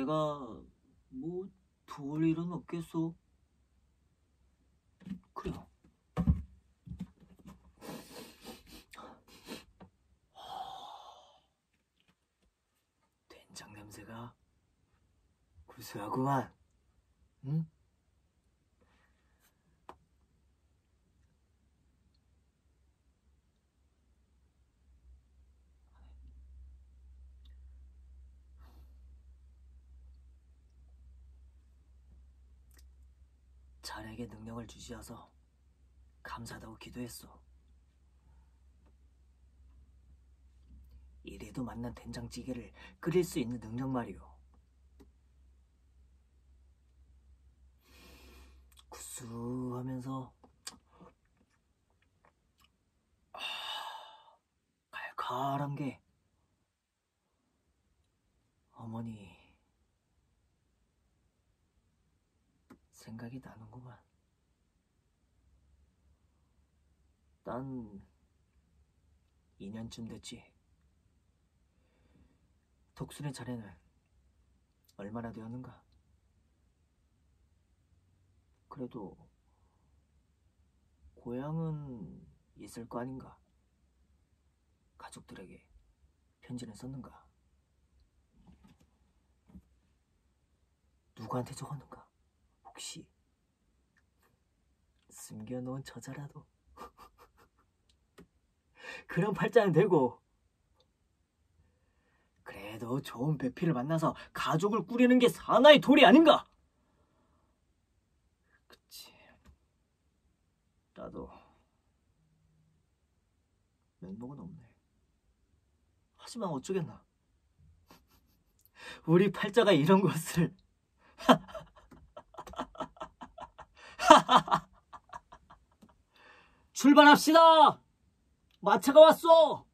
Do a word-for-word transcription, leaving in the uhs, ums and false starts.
내가 뭐 도울 일은 없겠소. 그래요. 된장 냄새가 구수하구만. 응? 자네에게 능력을 주시어서 감사하다고 기도했소. 이래도 맛난 된장찌개를 끓일 수 있는 능력 말이오. 구수하면서 아, 칼칼한 게 어머니 생각이 나는구만. 난 이 년쯤 됐지. 덕순의 자네는 얼마나 되었는가? 그래도 고향은 있을 거 아닌가? 가족들에게 편지는 썼는가? 누구한테 적었는가? 혹시 숨겨놓은 저자라도? 그런 팔자는 되고, 그래도 좋은 배필을 만나서 가족을 꾸리는 게 사나이 도리 아닌가? 그치. 나도 면목은 없네. 하지만 어쩌겠나. 우리 팔자가 이런 것을 출발합시다. 마차가 왔어.